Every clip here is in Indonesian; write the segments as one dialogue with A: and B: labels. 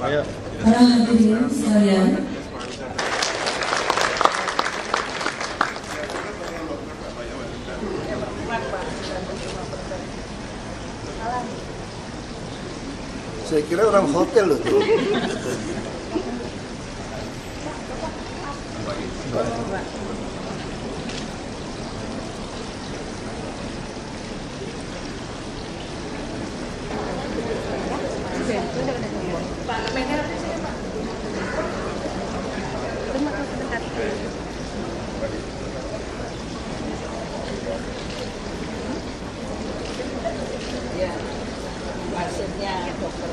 A: Para hadirin sekalian,
B: saya kira orang hotel loh tuh.
C: Ya, maksudnya dokter.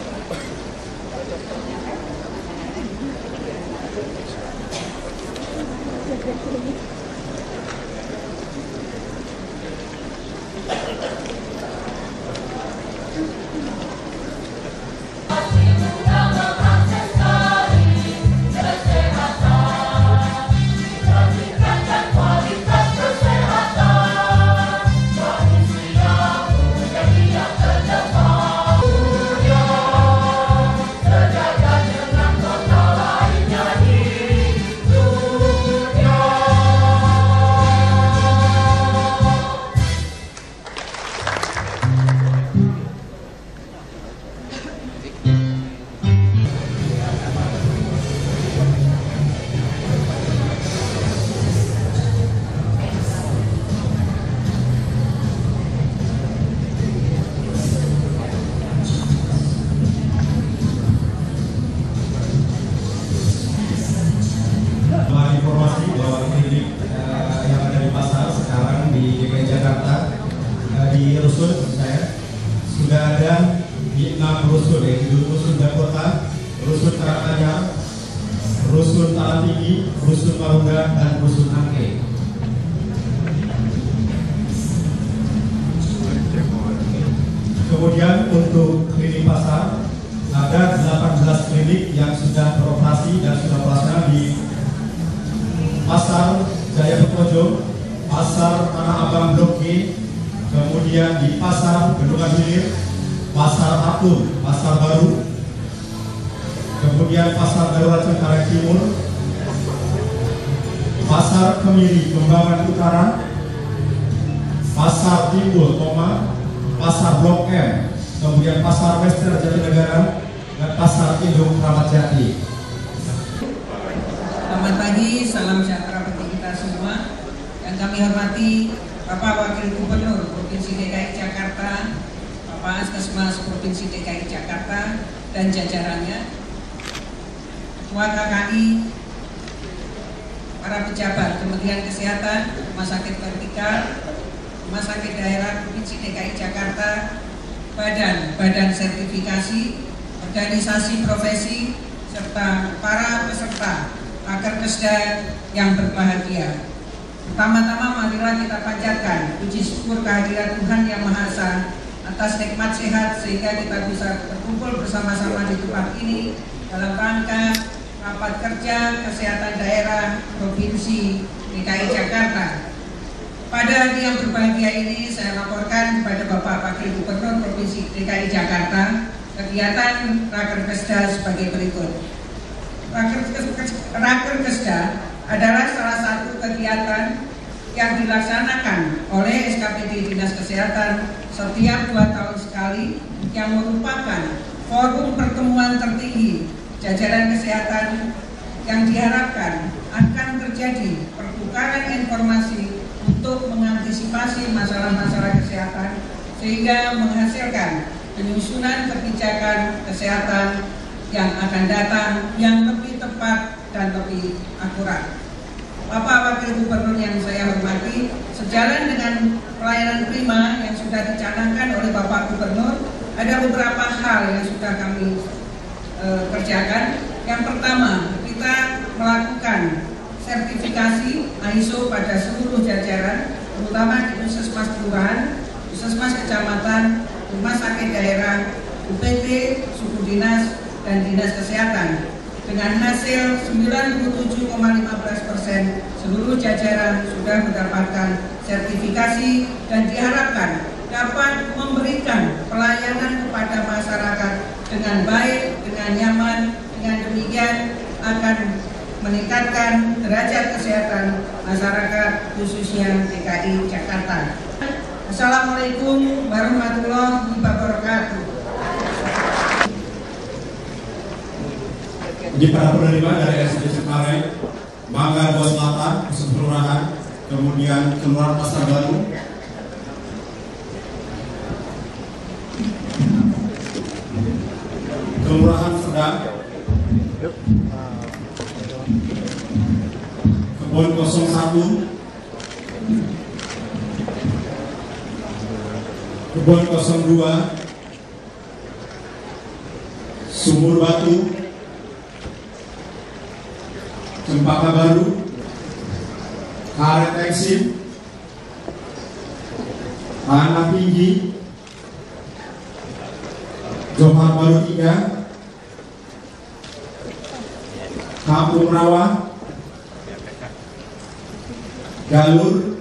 D: Informasi bahwa klinik yang ada di pasar sekarang di DKI Jakarta di rusun saya sudah ada di 6 rusun, yaitu rusun Dakota, rusun Karanganyar, rusun Taman Tinggi, rusun Marunda, dan rusun Angke. Kemudian untuk klinik pasar ada 18 klinik yang sudah beroperasi dan sudah operasional di Pasar Jaya Petojo, Pasar Tanah Abang Blok G, kemudian di Pasar Bendungan Hilir, Pasar Atum, Pasar Baru, kemudian Pasar Darurat Cengkareng Timur, Pasar Kemiri Kembangan Utara, Pasar Timbul Toma, Pasar Blok M, kemudian Pasar Wester Jatinegara, dan Pasar Indung Kramat Jati.
C: Selamat pagi, salam sejahtera bagi kita semua. Yang kami hormati Bapak Wakil Gubernur Provinsi DKI Jakarta, Bapak Askesmas Provinsi DKI Jakarta dan jajarannya, Ketua KKI, para pejabat Kementerian Kesehatan, Rumah Sakit Vertikal, Rumah Sakit Daerah Provinsi DKI Jakarta, badan sertifikasi, organisasi profesi, serta para peserta Raker Kesda yang berbahagia. Pertama-tama marilah kita panjatkan puji syukur kehadiran Tuhan Yang Maha Esa atas nikmat sehat sehingga kita bisa berkumpul bersama-sama di tempat ini dalam rangka rapat kerja kesehatan daerah Provinsi DKI Jakarta. Pada hari yang berbahagia ini saya laporkan kepada Bapak Wakil Gubernur Provinsi DKI Jakarta kegiatan Raker Kesda sebagai berikut. Raker Kesda adalah salah satu kegiatan yang dilaksanakan oleh SKPD Dinas Kesehatan setiap 2 tahun sekali, yang merupakan forum pertemuan tertinggi jajaran kesehatan yang diharapkan akan terjadi pertukaran informasi untuk mengantisipasi masalah-masalah kesehatan sehingga menghasilkan penyusunan kebijakan kesehatan yang akan datang yang lebih tepat dan lebih akurat. Bapak Wakil Gubernur yang saya hormati, sejalan dengan pelayanan prima yang sudah dicanangkan oleh Bapak Gubernur, ada beberapa hal yang sudah kami kerjakan. Yang pertama, kita melakukan sertifikasi ISO pada seluruh jajaran, terutama di Puskesmas Kelurahan, Puskesmas Kecamatan, Rumah Sakit Daerah, UPT, Suku Dinas, dan Dinas Kesehatan. Dengan hasil 97,15% seluruh jajaran sudah mendapatkan sertifikasi dan diharapkan dapat memberikan pelayanan kepada masyarakat dengan baik, dengan nyaman. Dengan demikian akan meningkatkan derajat kesehatan masyarakat khususnya DKI Jakarta. Assalamualaikum warahmatullahi wabarakatuh.
D: Di para penerima dari SD Cengkareng, Mangga 2 Selatan, Kelurahan, kemudian Kelurahan Pasar Baru, Kelurahan Sedang, Kebon 01, Kebon 02, Sumur Batu, Cempaka Baru, Karet Eksim, Tanah Tinggi, Johar Baru 3, Kampung Rawa, Galur,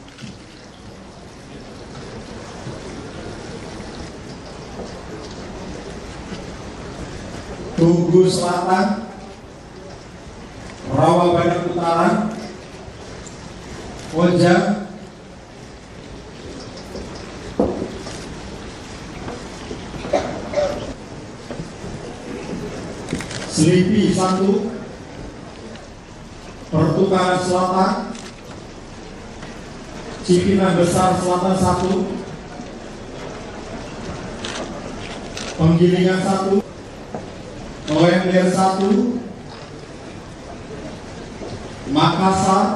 D: Tugu Selatan, Rawa Badak Utara, Koja, Selipi 1, Pertukaran Selatan, Cipinang Besar Selatan 1, Penggilingan 1, Klender 1, Makassar,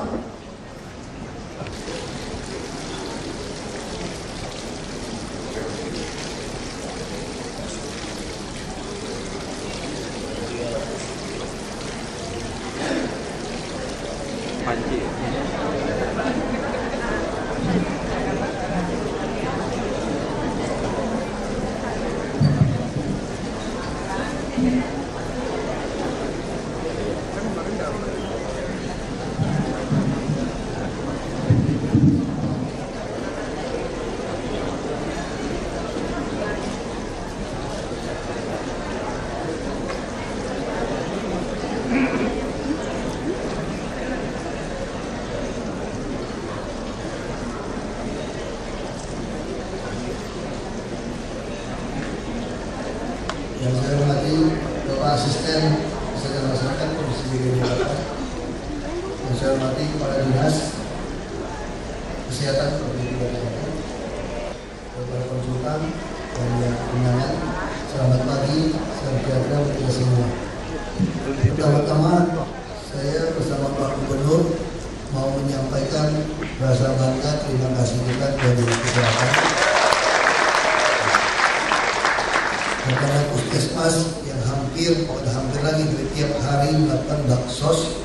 B: Yang saya hormati Bapak Asisten Kesehatan Masyarakat Provinsi DKI Jakarta, yang saya hormati Kepala Dinas Kesehatan Provinsi DKI Jakarta, para konsultan dan yang undangan, selamat pagi, salam sejahtera untuk kita semua. Pertama-tama saya bersama Pak Gubernur mau menyampaikan rasa bangga, terima kasih kita dari kesehatan. Karena puskesmas yang hampir lagi tiap hari melakukan baksos.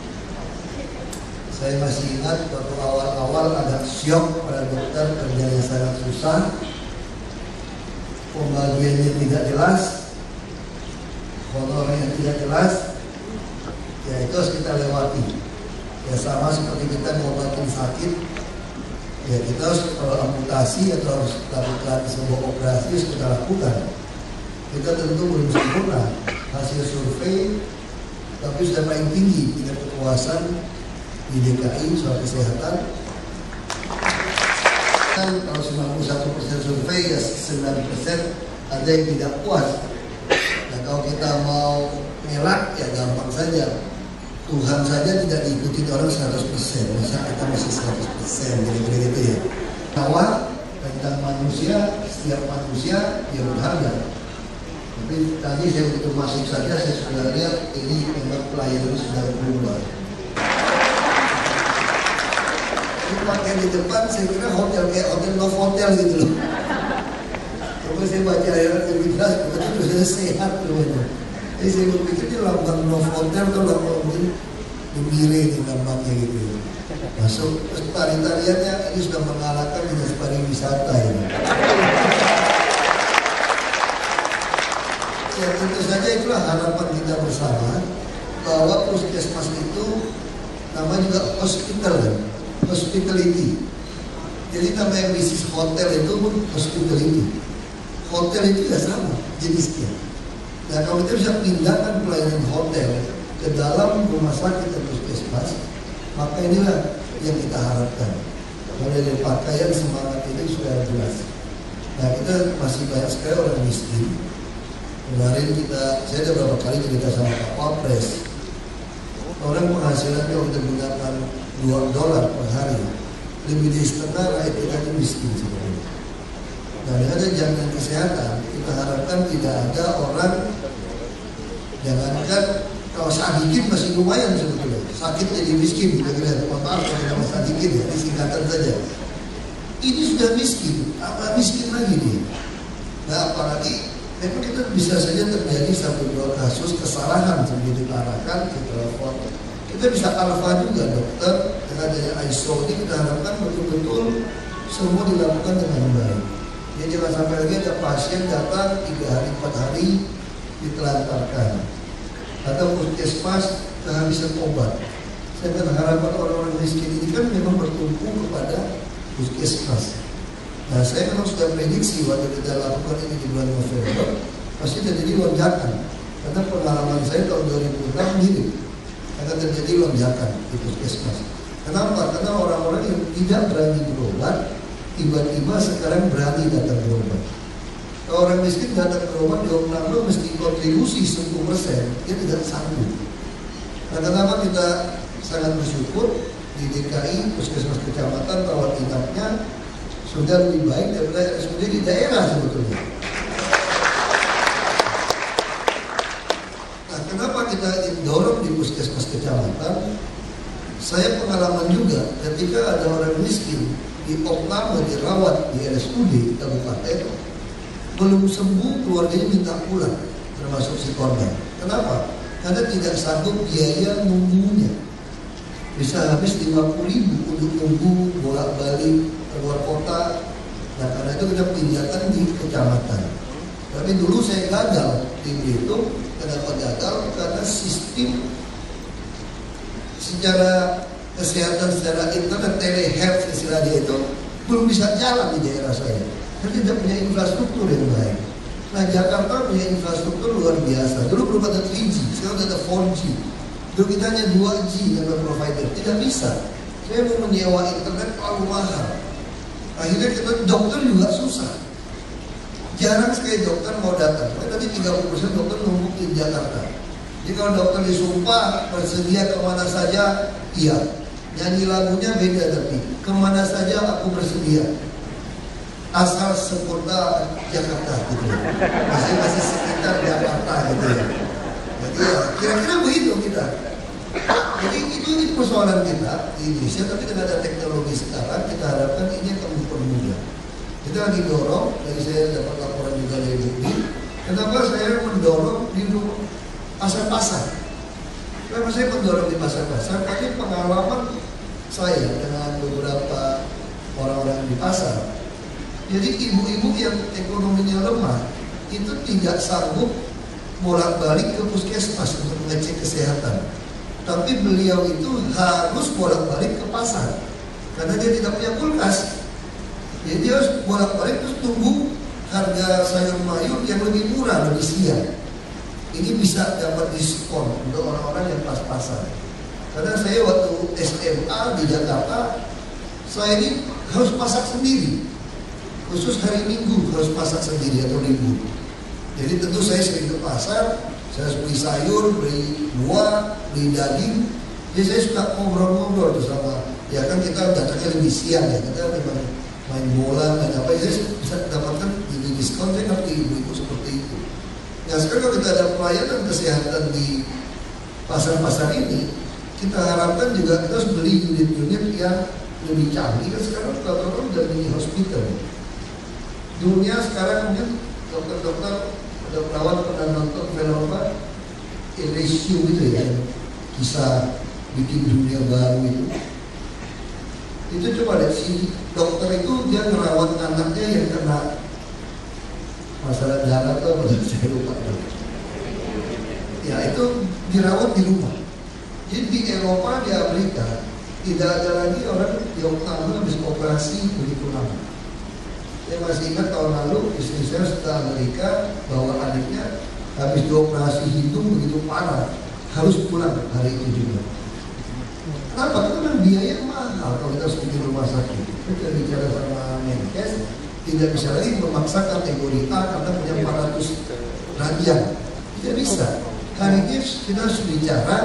B: Saya masih ingat waktu awal-awal agak syok pada dokter, kerjanya sangat susah, pembagiannya tidak jelas, honornya tidak jelas. Ya itu harus kita lewati. Ya sama seperti kita ngobatin sakit, ya kita harus kalau amputasi atau harus lakukan sebuah operasi harus kita lakukan. Kita tentu belum sempurna hasil survei, tapi sudah paling tinggi tingkat kepuasan di DKI soal kesehatan. Kan kalau 91% survei ya 9% ada yang tidak puas. Nah kalau kita mau ngelak ya gampang saja. Tuhan saja tidak diikuti orang 100%, masa kita masih 100%, gitu ya. Bahwa tentang manusia, setiap manusia yang berharga. Tapi tadi saya begitu masuk saja saya sudah lihat ini memang pelayanan sudah berubah. Ini pakai di depan saya kira hotel kayak hotel Novotel gitu loh. Terus saya baca ayat lebih jelas, betul sudah sehat loh. Jadi saya berpikir di lambang Novotel kalau mungkin gembira di lambangnya gitu. Masuk terus tarian-tariannya ini sudah mengalahkan dinas pariwisata ini. Ya tentu saja itulah harapan kita bersama bahwa puskesmas itu namanya juga hospital kan, hospitality. Jadi namanya bisnis hotel itu hospitality. Hotel itu ya sama jenisnya. Nah kalau kita bisa pindahkan pelayanan hotel ke dalam rumah sakit atau puskesmas, maka inilah yang kita harapkan. Mulai dari pakaian, semangat ini sudah jelas. Nah kita masih banyak sekali orang miskin. Kemarin saya ada beberapa kali cerita sama Pak Wapres. Orang penghasilannya untuk menggunakan $2 per hari, lebih dari setengah rakyat kita ini miskin sebenarnya. Nah dengan jaminan kesehatan, kita harapkan tidak ada orang, jangankan kalau sakit masih lumayan sebetulnya, sakit jadi miskin, kira-kira. Maaf kalau nama sakit ya, disingkatan saja. Ini sudah miskin, apa miskin lagi dia? Nah apalagi memang kita bisa saja terjadi 1-2 kasus kesalahan seperti diarahkan ke telepon. Kita bisa alfa juga dokter dengan adanya ISO ini, kita harapkan betul-betul semua dilakukan dengan baik. Jadi jangan sampai lagi ada pasien datang 3 hari 4 hari ditelantarkan atau puskesmas kehabisan obat. Saya berharap orang-orang miskin ini kan memang bertumpu kepada puskesmas. Nah saya memang sudah prediksi waktu kita lakukan ini di bulan November pasti terjadi lonjakan, karena pengalaman saya tahun 2006 mirip akan terjadi lonjakan di puskesmas. Kenapa? Karena orang-orang yang tidak berani berobat tiba-tiba sekarang berani datang berobat. Kalau orang miskin datang berobat di Omnamlo mesti kontribusi 10%, dia tidak sanggup. Nah kenapa kita sangat bersyukur di DKI puskesmas kecamatan rawat inapnya sudah lebih baik daripada RSUD di daerah sebetulnya. Nah, kenapa kita dorong di puskesmas kecamatan? Saya pengalaman juga ketika ada orang miskin di Opname dirawat di RSUD kabupaten, belum sembuh keluarganya minta pulang, termasuk si korban. Kenapa? Karena tidak sanggup biaya nunggunya. Bisa habis 50.000 untuk nunggu bolak-balik keluar kota. Nah karena itu kita pindahkan di kecamatan. Tapi dulu saya gagal di Belitung. Kenapa gagal? Karena sistem secara kesehatan, secara internet, telehealth istilahnya itu belum bisa jalan di daerah saya. Karena tidak punya infrastruktur yang baik. Nah Jakarta punya infrastruktur luar biasa. Dulu belum ada 3G, sekarang ada 4G. Dulu kita hanya 2G dengan provider, tidak bisa. Saya mau menyewa internet terlalu mahal. Akhirnya kita dokter juga susah. Jarang sekali dokter mau datang. Tadi 30% dokter numpuk di Jakarta. Jadi kalau dokter disumpah bersedia kemana saja, iya. Nyanyi lagunya beda tapi kemana saja aku bersedia. Asal seputar Jakarta gitu. Masih sekitar Jakarta gitu ya. Jadi ya, kira-kira begitu kita. Jadi itu persoalan kita di Indonesia, tapi dengan ada teknologi sekarang kita harapkan ini akan mempermudah. Kita lagi dorong, dari saya dapat laporan juga dari Budi. Kenapa saya mendorong di pasar-pasar? Kenapa saya mendorong di pasar-pasar? Karena pengalaman saya dengan beberapa orang-orang di pasar. Jadi ibu-ibu yang ekonominya lemah itu tidak sanggup bolak-balik ke puskesmas untuk mengecek kesehatan. Tapi beliau itu harus bolak-balik ke pasar karena dia tidak punya kulkas. Jadi dia harus bolak-balik terus tunggu harga sayur mayur yang lebih murah, lebih siang. Ini bisa dapat diskon untuk orang-orang yang pas-pasan. Karena saya waktu SMA di Jakarta, saya ini harus masak sendiri. Khusus hari Minggu harus masak sendiri atau libur. Jadi tentu saya sering ke pasar, saya harus beli sayur, beli buah, beli daging. Jadi saya suka ngobrol-ngobrol tuh sama, ya kan kita datangnya lebih siang ya, kita memang main bola, main apa, saya bisa dapatkan di diskon, saya ngerti ibu-ibu seperti itu. Nah sekarang kalau kita ada pelayanan kesehatan di pasar-pasar ini, kita harapkan juga kita harus beli unit-unit yang lebih canggih. Kan sekarang rata-rata udah mini hospital. Dunia sekarang mungkin dokter-dokter ada perawat pernah nonton film apa Elysium gitu ya, kisah bikin dunia baru itu coba deh, si dokter itu dia ngerawat anaknya yang kena masalah darah atau apa saya lupa. Ya itu dirawat di rumah. Jadi di Eropa, di Amerika tidak ada lagi orang yang habis operasi begitu lama. Saya masih ingat tahun lalu istri saya setelah Amerika bawa adiknya habis dioperasi hidung begitu parah, harus pulang hari itu juga. Kenapa? Karena biaya mahal kalau kita pergi rumah sakit. Kita bicara sama Menkes, tidak bisa lagi memaksa kategori A karena punya 400 ranjang. Tidak bisa. Hari ini kita harus bicara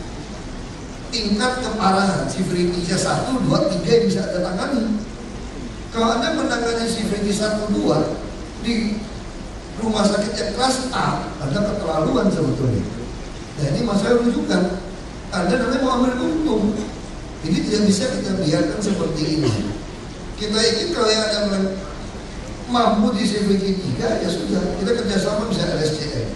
B: tingkat keparahan. Sifritinya 1, 2, 3 yang bisa Anda tangani. Kalau Anda menangani sifritis 1, 2 di rumah sakit yang kelas A, Anda keterlaluan sebetulnya. Nah ini masalah rujukan. Anda namanya mau ambil untung. Ini tidak bisa kita biarkan seperti ini. Kita ingin kalau yang ada mampu di CVG 3, ya sudah, kita kerjasama bisa RSCM.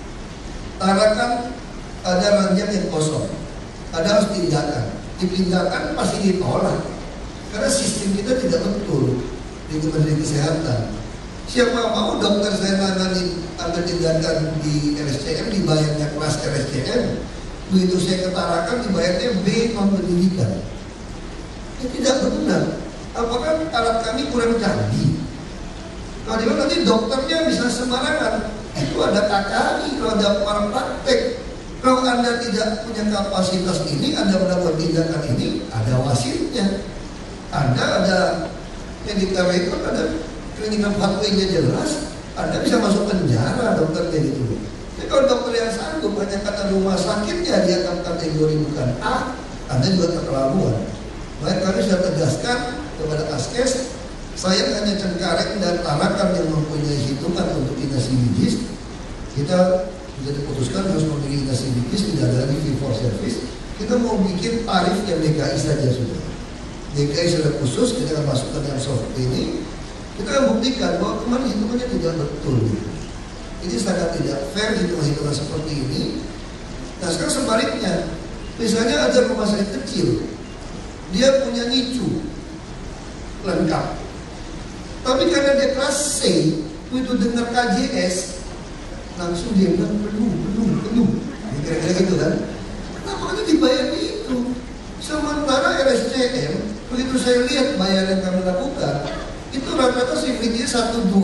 B: Tarakan ada ranjang yang kosong, ada harus dipindahkan pasti ditolak. Karena sistem kita tidak betul di Kementerian Kesehatan. Siapa mau dokter saya nanganin ada tindakan di RSCM dibayarnya kelas RSCM, begitu saya ketarakan dibayarnya B non pendidikan. Ini tidak benar. Apakah alat kami kurang canggih? Kalau dia nanti dokternya bisa sembarangan, itu ada KKI, kalau ada orang praktek. Kalau Anda tidak punya kapasitas ini, Anda melakukan tindakan ini, ada wasitnya. Anda ada yang di KW itu ada klinikan pathway-nya jelas, Anda bisa masuk penjara dokternya gitu. Jadi kalau dokter yang sanggup hanya kata rumah sakitnya dia akan kategori bukan A, Anda juga keterlaluan. Baik, kami sudah tegaskan kepada Askes, saya hanya Cengkareng dan Tarakan yang mempunyai hitungan untuk dinas medis. Kita sudah diputuskan harus memiliki dinas medis, tidak ada lagi fee for service. Kita mau bikin tarif yang DKI saja sudah. DKI sudah khusus, kita akan masukkan yang soft ini. Kita akan buktikan bahwa kemarin hitungannya tidak betul. Ini sangat tidak fair hitungan-hitungan seperti ini. Nah sekarang sebaliknya, misalnya ada rumah sakit kecil, dia punya NICU lengkap, tapi karena dia kelas C, itu dengar KJS, langsung dia bilang penuh, kira-kira gitu kan? Kenapa itu dibayar itu? Sementara RSCM, begitu saya lihat bayar yang kami lakukan, itu rata-rata sifritinya 1, 2.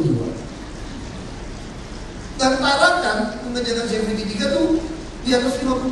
B: Dan Tarakan mengerjakan sifriti 3 tuh di atas 50%.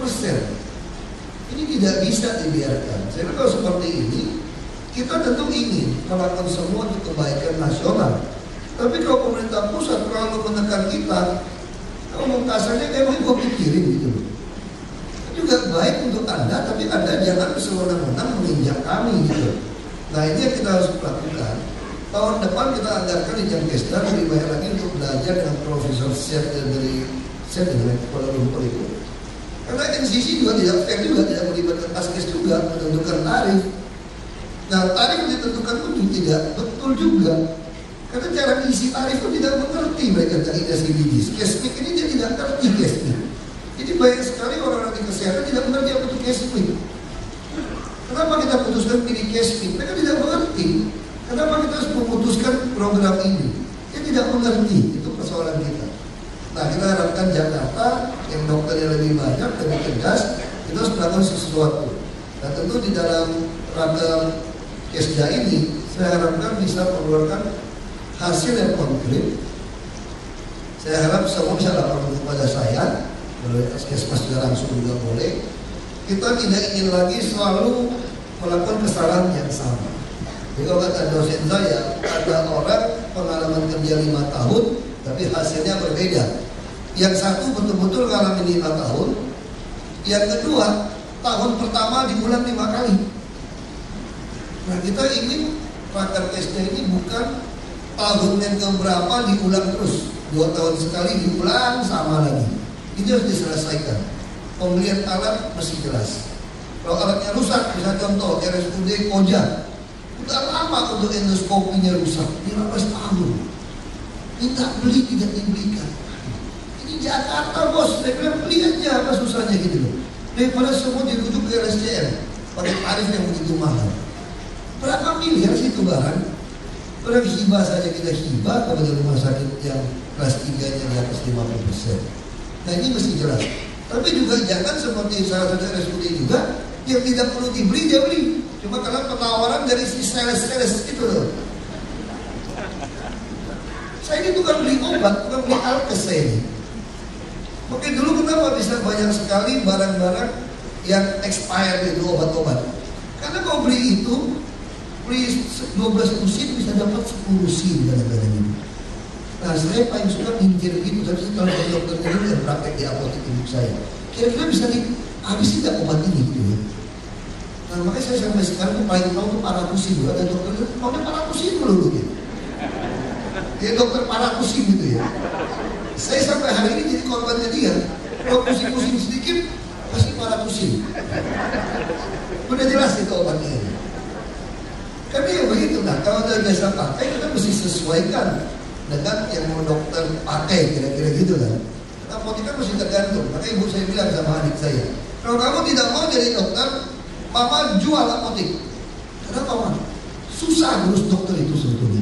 B: Ini tidak bisa dibiarkan. Saya kira kalau seperti ini, kita tentu ingin melakukan semua untuk kebaikan nasional. Tapi kalau pemerintah pusat terlalu menekan kita, kalau mau kasarnya emang gue pikirin gitu. Juga baik untuk Anda, tapi Anda jangan sewenang-wenang menginjak kami gitu. Nah ini yang kita harus lakukan. Tahun depan kita anggarkan di Jankesda lebih banyak lagi untuk belajar dengan Profesor Syed dari Kuala Lumpur itu. Karena NCC juga tidak fair juga, tidak melibatkan Askes juga menentukan tarif. Nah tarif yang ditentukan itu tidak betul juga. Karena cara isi tarif itu tidak mengerti mereka dari medis. Kesmik ini dia tidak ngerti kesmik. Jadi banyak sekali orang-orang di kesehatan tidak mengerti apa itu kesmik. Kenapa kita putuskan pilih kesmik? Mereka tidak mengerti. Kenapa kita harus memutuskan program ini? Dia tidak mengerti, itu persoalan kita. Nah kita harapkan Jakarta yang dokternya lebih banyak, lebih tegas, kita harus melakukan sesuatu. Dan tentu di dalam rangka Kesda ini, saya harapkan bisa mengeluarkan hasil yang konkret. Saya harap semua bisa laporan kepada saya, oleh Askesmas juga langsung juga boleh. Kita tidak ingin lagi selalu melakukan kesalahan yang sama. Jadi kalau kata dosen saya, ada orang pengalaman kerja 5 tahun, tapi hasilnya berbeda. Yang satu betul-betul ngalamin 5 tahun, yang kedua tahun pertama diulang 5 kali. Nah kita ingin pakar Kesda ini bukan tahun yang keberapa diulang terus, 2 tahun sekali diulang sama lagi. Ini harus diselesaikan. Pembelian alat mesti jelas. Kalau alatnya rusak, misalnya contoh RSUD Koja, udah lama untuk endoskopinya rusak, 15 tahun. Minta beli tidak dibelikan. Ini Jakarta bos, saya bilang beli aja, apa susahnya gitu loh. Daripada semua dirujuk ke RSCM pakai tarif yang begitu mahal. Berapa miliar sih itu barang? Orang hibah saja kita hibah kepada rumah sakit yang kelas 3-nya di atas 50%. Nah ini mesti jelas. Tapi juga jangan seperti salah satu RSUD juga yang tidak perlu dibeli dia beli. Cuma karena penawaran dari si sales itu loh. Saya ini bukan beli obat, bukan beli alkes saya ini. Makanya dulu kenapa bisa banyak sekali barang-barang yang expired itu, obat-obat. Karena kalau beli itu, beli 12 lusin bisa dapat 10 lusin kadang-kadang ini. Nah, saya paling suka mikir gitu, tapi kalau dokter ini yang praktek di apotek ibu saya, kira-kira bisa dihabisin nggak obat ini gitu ya. Nah, makanya saya sampai sekarang tuh paling tahu tuh parakusin dulu. Ada dokter itu maunya parakusin dulu gitu. Dia dokter parakusin gitu ya. Saya sampai hari ini jadi korbannya dia. Kalau pusing-pusing sedikit, pasti parakusin. Udah jelas itu obatnya. Karena ya begitu lah. Kalau udah biasa pakai, kita mesti sesuaikan dengan yang mau dokter pakai, kira-kira gitu kan. Apotek kan mesti tergantung. Makanya ibu saya bilang sama adik saya, kalau kamu tidak mau jadi dokter, mama jual apotek. Kenapa mama? Susah ngurus dokter itu sebetulnya.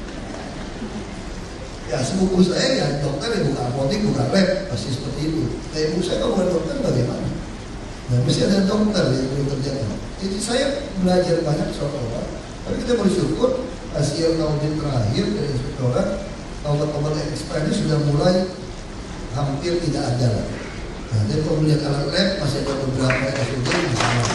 B: Ya sepupu saya ya dokter ya buka apotek, buka lab, pasti seperti itu. Kayak ibu saya kalau bukan dokter bagaimana? Nah mesti ada dokter yang perlu terjaga. Jadi saya belajar banyak soal obat. Tapi kita bersyukur hasil audit terakhir dari inspektorat, obat-obat ekspor ini sudah mulai hampir tidak ada. Nah, jadi pembelian alat lab masih ada beberapa yang sudah misalnya.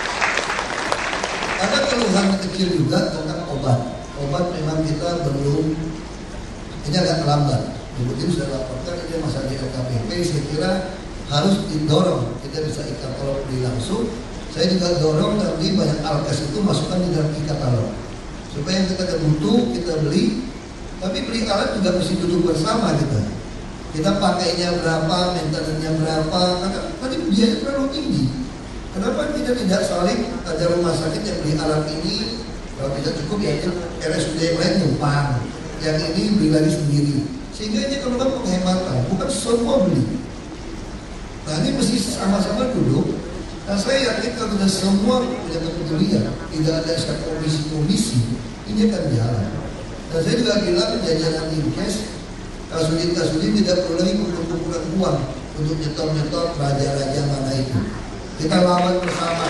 B: Ada keluhan kecil juga tentang obat. Obat memang kita belum, ini agak terlambat. Ibu ini sudah laporkan ini masalah di LKPP. Saya kira harus didorong. Kita bisa e-katalog beli langsung. Saya juga dorong tadi banyak alkes itu masukkan di dalam e-katalog supaya yang kita butuh kita beli. Tapi beli alat juga mesti duduk bersama kita pakainya berapa, maintenance-nya berapa, karena tadi biaya terlalu tinggi. Kenapa kita tidak saling ada rumah sakit yang beli alat ini, kalau tidak cukup ya RSUD yang lain numpang, yang ini beli lagi sendiri, sehingga ini keluar penghematan, bukan semua beli. Nah ini mesti sama-sama duduk. Nah saya yakin kalau kita semua punya kepedulian, tidak ada komisi-komisi, ini akan jalan. Dan saya juga bilang jajaran Dinkes, Kasudin tidak perlu lagi kumpul-kumpulan uang untuk nyetor-nyetor raja-raja mana itu. Kita lawan bersama.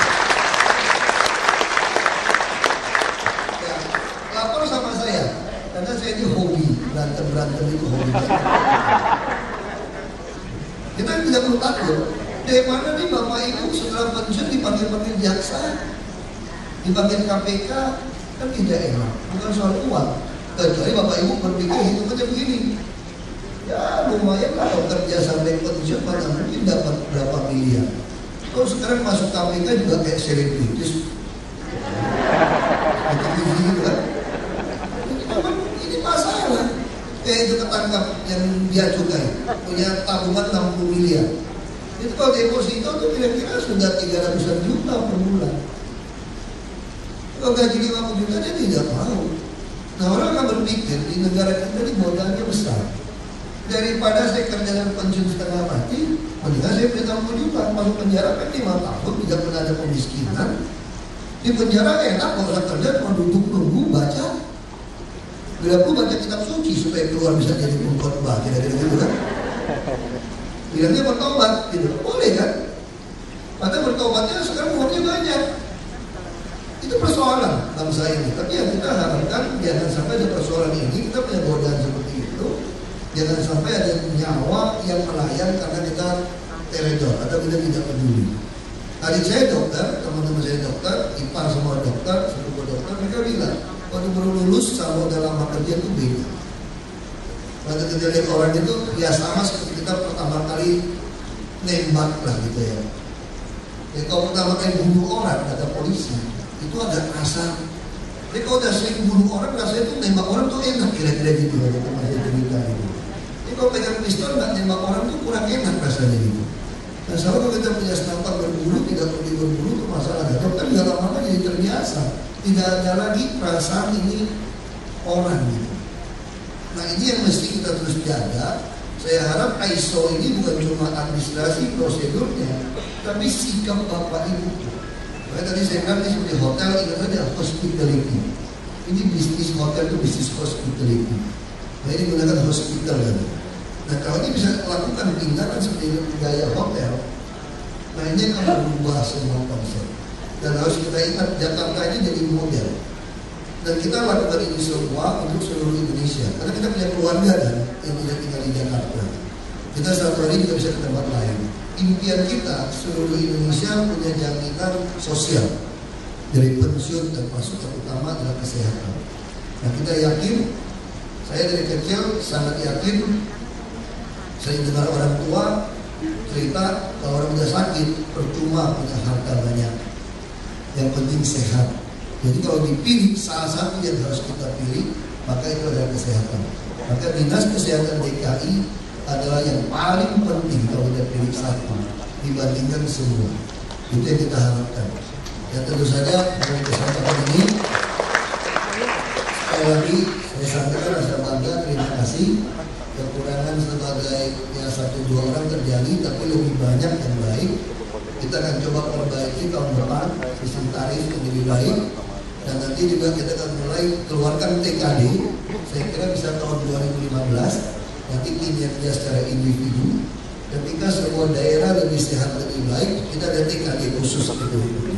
B: Ya, lapor sama saya, karena saya ini hobi, berantem itu hobi. Kita tidak perlu takut. Dari mana nih Bapak Ibu setelah pensiun dipanggil jaksa, dipanggil KPK, kan tidak enak. Bukan soal uang. Kecuali Bapak Ibu berpikir hitungannya begini, ya lumayan lah kalau kerja sampai pensiun, mana mungkin dapat berapa miliar. Terus sekarang masuk KPK juga kayak selebritis, gitu kan? Ini masalah. Kayak itu ketangkap yang dia cukai, punya tabungan 60 miliar. Itu kalau deposito tuh kira-kira sudah 300-an juta per bulan. Kalau gaji 50 juta dia tidak mau. Nah orang akan berpikir di negara kita ini modalnya besar. Daripada saya kerja dengan pensiun setengah mati, mendingan saya punya 60 juta, masuk penjara kan 5 tahun, tidak pernah ada pemiskinan. Di penjara enak, kalau orang kerja cuma duduk nunggu baca. Bila perlu baca kitab suci supaya keluar bisa jadi pengkhotbah, kira-kira gitu kan. Bilangnya bertobat, gitu. Boleh kan? Padahal bertobatnya sekarang umurnya banyak. Itu persoalan bangsa ini. Tapi yang kita harapkan jangan sampai ada persoalan ini kita punya godaan seperti itu. Jangan sampai ada nyawa yang melayang karena kita teledor atau kita tidak peduli. Adik saya dokter, teman-teman saya dokter, ipar semua dokter, seluruh dokter, mereka bilang kalau baru lulus sama udah lama kerja itu beda. Pada kita lihat orang itu ya sama seperti kita pertama kali nembak lah gitu ya. Jadi kalau pertama kali bunuh orang kata polisi itu ada rasa. Jadi kalau udah sering bunuh orang rasanya itu nembak orang tuh enak kira-kira gitu ya. Masih cerita gitu. Jadi kalau pegang pistol nggak nembak orang tuh kurang enak rasanya gitu. Dan selalu kalau kita punya senapang berburu tidak pergi berburu itu masalah. Dokter nggak lama-lama jadi terbiasa. Tidak ada lagi perasaan ini orang gitu. Nah ini yang mesti kita terus jaga. Saya harap ISO ini bukan cuma administrasi prosedurnya, tapi sikap Bapak Ibu. Karena tadi saya bilang ini seperti hotel, ingat saja hospitality. Ini bisnis hotel itu bisnis hospitality. Nah ini gunakan hospital kan. Nah kalau ini bisa lakukan tindakan seperti gaya hotel, nah ini akan berubah semua konsep. Dan harus kita ingat Jakarta ini jadi model. Dan kita lakukan ini semua untuk seluruh Indonesia. Karena kita punya keluarga kan yang tidak tinggal di Jakarta. Kita satu hari juga bisa ke tempat lain. Impian kita seluruh Indonesia punya jaminan sosial dari pensiun termasuk terutama adalah kesehatan. Nah kita yakin, saya dari kecil sangat yakin, saya dengar orang tua cerita kalau orang udah sakit percuma punya harta banyak, yang penting sehat. Jadi kalau dipilih salah satu yang harus kita pilih, maka itu adalah kesehatan. Maka Dinas Kesehatan DKI adalah yang paling penting kalau kita pilih satu dibandingkan semua. Itu yang kita harapkan. Ya tentu saja dalam kesempatan ini sekali lagi saya sampaikan rasa bangga, terima kasih. Kekurangan sebagai ya 1-2 orang terjadi, tapi lebih banyak yang baik. Kita akan coba perbaiki tahun depan sistem tarif yang lebih baik. Dan nanti juga kita akan mulai keluarkan TKD. Saya kira bisa tahun 2015. Nanti kinerja secara individu. Ketika semua daerah lebih sehat lebih baik, kita ada TKD khusus itu.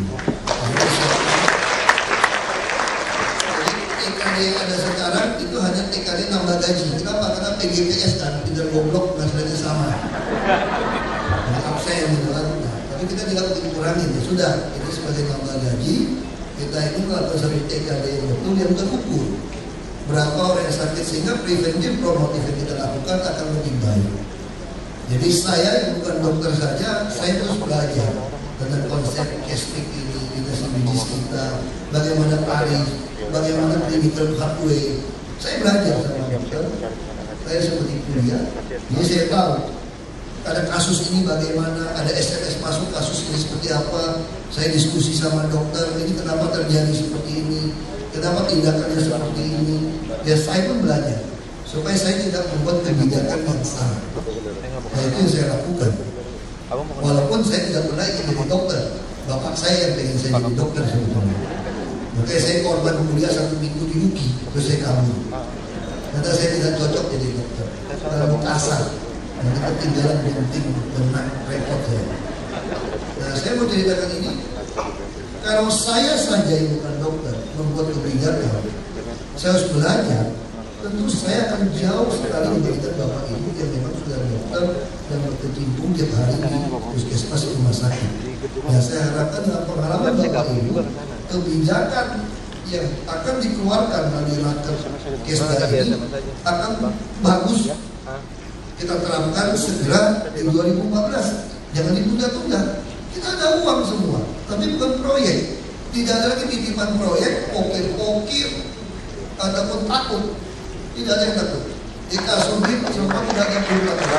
B: Jadi TKD yang ada sekarang itu hanya TKD nambah gaji. Kenapa? Karena PGPS kan tidak goblok masalahnya sama. Nah, absen gitu kan. Nah, tapi kita tidak kurangin ya. Sudah, ini sebagai nambah gaji. Kita ini melakukan satu TKD yang betul yang terukur. Berapa orang yang sakit sehingga preventif promotif yang kita lakukan akan lebih baik. Jadi saya yang bukan dokter saja, saya terus belajar dengan konsep casting ini, dinasti bisnis kita, bagaimana tarif, bagaimana clinical pathway. Saya belajar sama dokter. Saya seperti kuliah, jadi saya tahu ada kasus ini bagaimana, ada SMS masuk kasus ini seperti apa. Saya diskusi sama dokter, ini kenapa terjadi seperti ini. Kenapa tindakannya seperti ini? Ya saya pun belajar supaya saya tidak membuat kebijakan yang salah. Nah itu yang saya lakukan. Walaupun saya tidak pernah ingin jadi dokter, bapak saya yang pengen saya jadi dokter sebetulnya. Makanya saya korban kuliah 1 minggu di UKI, terus saya kabur. Karena saya tidak cocok jadi dokter, terlalu kasar. Nanti ketinggalan penting benar repot saya. Nah saya mau ceritakan ini. Kalau saya saja yang bukan dokter membuat kebijakan, saya harus belajar. Tentu saya akan jauh sekali memberikan bapak ibu yang memang sudah dokter dan berkecimpung tiap hari di puskesmas rumah sakit. Ya saya harapkan dalam pengalaman bapak ibu, kebijakan yang akan dikeluarkan melalui raker kesda ini akan bagus kita terapkan segera di 2014. Jangan ditunda-tunda. Kita ada uang semua, tapi bukan proyek. Tidak ada lagi titipan proyek, pokir-pokir, ataupun takut. Tidak ada yang takut. Di Kasubit semua tidak ada perintah.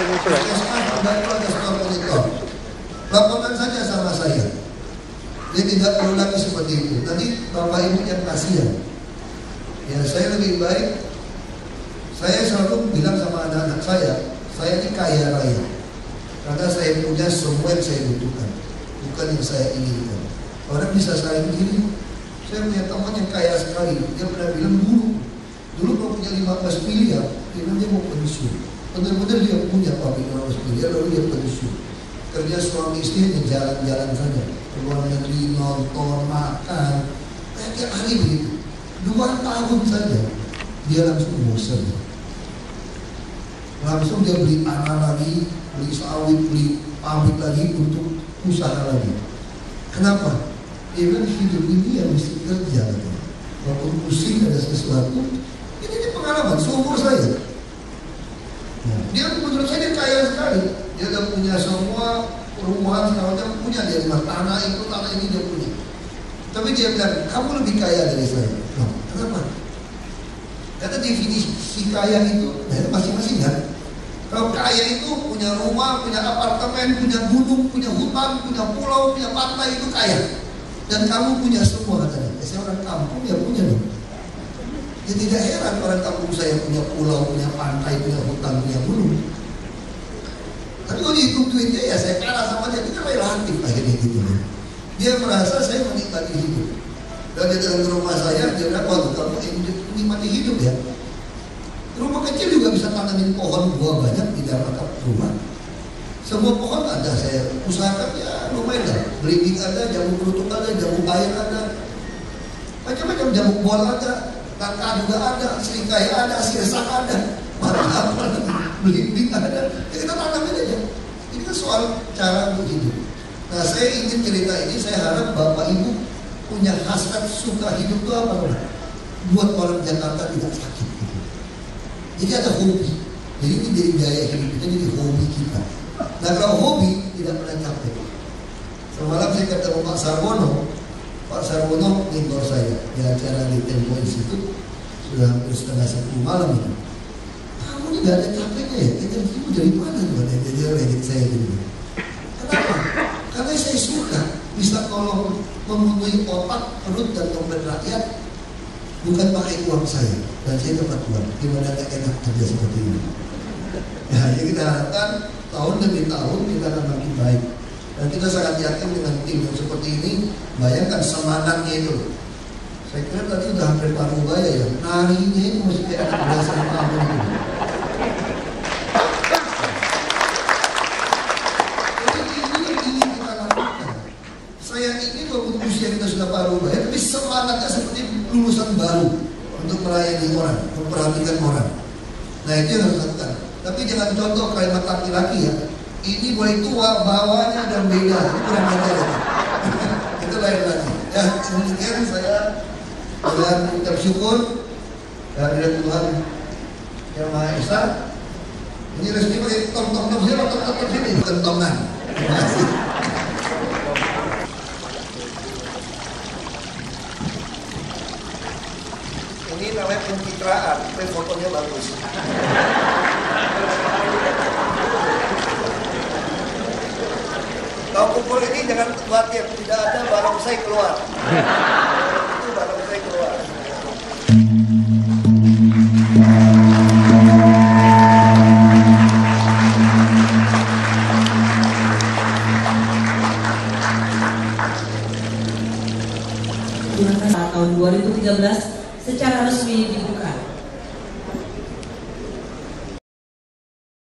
B: Laporkan saja sama saya. Dia tidak perlu lagi seperti itu. Nanti bapak ibu yang kasihan. Ya saya lebih baik. Saya selalu bilang sama anak-anak saya ini kaya raya. Karena saya punya semua yang saya butuhkan, bukan yang saya inginkan. Orang bisa saling begini. Saya punya teman yang kaya sekali. Dia pernah bilang dulu kalau punya 15 miliar, dia bilang dia mau pensiun. Benar-benar dia punya pabrik 15 miliar, lalu dia pensiun. Kerja suami istri hanya jalan-jalan saja, keluar negeri, nonton, makan, kayak tiap hari begitu. 2 tahun saja, dia langsung bosan. Langsung dia beli tanah lagi, beli sawit, beli pabrik lagi untuk usaha lagi. Kenapa? Dia bilang hidup ini yang mesti kerja. Walaupun pusing ada sesuatu, ini pengalaman seumur saya. Dia menurut saya dia kaya sekali. Dia udah punya semua perumahan segala macam, punya dia rumah tanah itu, tanah ini dia punya. Tapi dia bilang kamu lebih kaya dari saya. Nah, kenapa? Karena definisi kaya itu masing-masing kan. Kalau kaya itu punya rumah, punya apartemen, punya gunung, punya hutan, punya pulau, punya pantai, itu kaya. Dan kamu punya semua katanya. Saya orang kampung ya punya dong. Ya tidak heran orang kampung saya punya pulau, punya pantai, punya hutan, punya gunung. Tapi kalau dihitung duitnya ya saya kalah sama dia. Itu kan relatif akhirnya gitu. Dia merasa saya menikmati hidup. Dan dia datang ke rumah saya, dia bilang, waduh kamu menikmati hidup ya. Rumah kecil juga bisa tanamin pohon buah banyak di dalam atap rumah. Semua pohon ada, saya usahakan ya lumayan lah. Belimbing ada, jamu kelutuk ada, jamu air ada, macam-macam, jamu buah ada, nangka juga ada, serikaya ada, sirsak ada. Mantap, belimbing ada, ya kita tanamin aja. Ini kan soal cara untuk hidup. Nah, saya ingin cerita ini, saya harap Bapak Ibu punya hasrat suka hidup itu apa? Buat orang Jakarta tidak sakit. Jadi ada hobi. Jadi ini jadi gaya hidup kita, jadi hobi kita. Nah, kalau hobi tidak pernah capek. Semalam saya ketemu Pak Sarwono. Pak Sarwono mentor saya di acara di Tempo Institute sudah hampir setengah 10 malam ini. Kamu ini gak ada capeknya ya? Energimu dari mana? Dia ledek saya gitu. Kenapa? Karena saya suka bisa tolong memenuhi otak, perut, dan dompet rakyat bukan pakai uang saya. Dan saya dapat uang. Gimana gak enak kerja seperti ini? Ya, jadi kita harapkan tahun demi tahun kita akan makin baik. Dan kita sangat yakin dengan tim yang seperti ini. Bayangkan semangatnya itu. Saya kira tadi udah hampir paruh baya ya. Narinya itu mesti kayak anak belasan tahun itu. Saya ini walaupun usia kita sudah paruh baya, tapi semangatnya seperti lulusan baru untuk melayani orang, memperhatikan orang. Nah, itu yang harus dilakukan. Tapi jangan contoh kalimat laki-laki ya. Ini boleh tua, bawahnya dan beda. Itu kurang ajar ya. Itu lain lagi. Ya, demikian saya dengan ucap syukur kehadirat Tuhan Yang Maha Esa. Ini resmi pakai tong-tong-tong sini, tong-tong-tong sini, kentongan. Terima kasih. Ini namanya pencitraan, tapi fotonya bagus. Kalau kumpul ini jangan khawatir, tidak ada barang saya keluar. Itu barang saya keluar.
A: Tahun 2013 secara resmi dibuka.